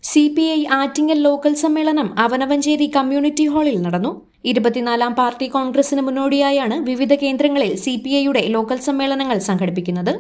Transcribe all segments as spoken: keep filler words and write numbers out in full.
C P I Attingal local സമ്മേളനം Avanavancheri community ഹാളിൽ നടന്നു. ഇരുപത്തിനാലാം പാർട്ടി കോൺഗ്രസിന് മുന്നോടിയായാണ് വിവിധ കേന്ദ്രങ്ങളിൽ സി പി ഐയുടെ ലോക്കൽ സമ്മേളനങ്ങൾ സംഘടിപ്പിക്കുന്നത്.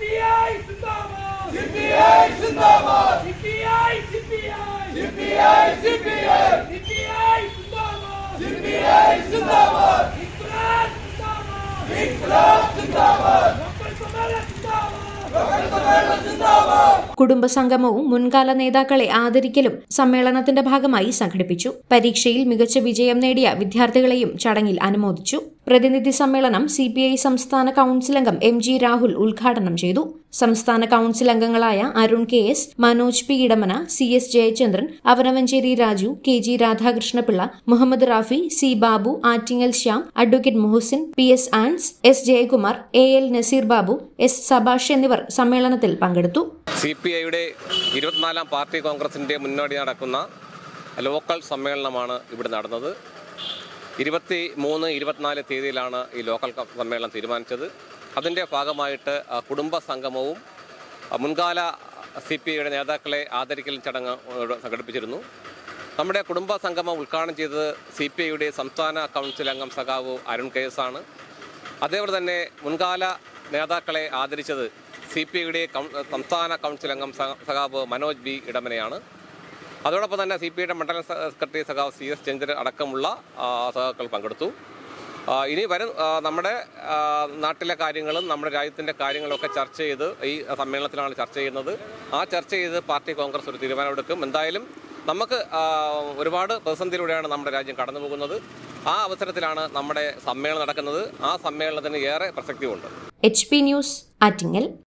കുടുംബസംഗമവും മുൻകാല നേതാക്കളെ ആദരിക്കലും സമ്മേളനത്തിന്റെ ഭാഗമായി സംഘടിപ്പിച്ചു. പരീക്ഷയിൽ മികച്ച വിജയം നേടിയ വിദ്യാർത്ഥികളെയും ചടങ്ങിൽ അനുമോദിച്ചു. പ്രതിനിധി സമ്മേളനം സി പി ഐ സംസ്ഥാന കൌൺസിൽ അംഗം എം ജി രാഹുൽ ഉദ്ഘാടനം ചെയ്തു. സംസ്ഥാന കൌൺസിൽ അംഗങ്ങളായ Arun K S, Manoj P Idamana, C S Jayachandran, Avanavancheri Raju, K G Radhakrishnapillai, Muhammad Rafi, C Babu, Attingal Shyam, advocate Muhsin, P S Ans, S Jayakumar, A L Nazeer Babu, S Sabash എന്നിവർ സമ്മേളനത്തിൽ പങ്കെടുത്തു. സി പി ഐയുടെ ഇരുപത്തിനാലാം പാർട്ടി കോൺഗ്രസിന്റെ മുന്നോടി നടക്കുന്ന ലോക്കൽ സമ്മേളനമാണ് ഇവിടെ നടന്നത്. ഇരുപത്തി മൂന്ന് ഇരുപത്തിനാല് തീയതിയിലാണ് ഈ ലോക്കൽ സമ്മേളനം തീരുമാനിച്ചത്. അതിൻ്റെ ഭാഗമായിട്ട് കുടുംബ സംഗമവും മുൻകാല സി പി ഐയുടെ നേതാക്കളെ ആദരിക്കൽ ചടങ്ങ് സംഘടിപ്പിച്ചിരുന്നു. നമ്മുടെ കുടുംബ സംഗമം ഉദ്ഘാടനം ചെയ്തത് സി പി ഐയുടെ സംസ്ഥാന കൗൺസിൽ അംഗം സഖാവ് അരുൺ കെ എസ് ആണ്. അതേപോലെ തന്നെ മുൻകാല നേതാക്കളെ ആദരിച്ചത് സി പി ഐയുടെ സംസ്ഥാന കൗൺസിൽ അംഗം സഖാവ് മനോജ് ബി ഇടമനയാണ്. അതോടൊപ്പം തന്നെ സി പി ഐയുടെ മണ്ഡലം സെക്രട്ടറി സഖാവ് സി എസ് ചന്ദ്രൻ അടക്കമുള്ള സഖാക്കൾ പങ്കെടുത്തു. ഇനി വരും നമ്മുടെ നാട്ടിലെ കാര്യങ്ങളും നമ്മുടെ രാജ്യത്തിൻ്റെ കാര്യങ്ങളൊക്കെ ചർച്ച ചെയ്ത് ഈ സമ്മേളനത്തിലാണ് ചർച്ച ചെയ്യുന്നത്. ആ ചർച്ച ചെയ്ത് പാർട്ടി കോൺഗ്രസ് ഒരു തീരുമാനമെടുക്കും. എന്തായാലും നമുക്ക് ഒരുപാട് പ്രതിസന്ധിയിലൂടെയാണ് നമ്മുടെ രാജ്യം കടന്നു പോകുന്നത്. ആ അവസരത്തിലാണ് നമ്മുടെ സമ്മേളനം നടക്കുന്നത്. ആ സമ്മേളനത്തിന് ഏറെ പ്രസക്തിയുണ്ട്. H P news, Attingal.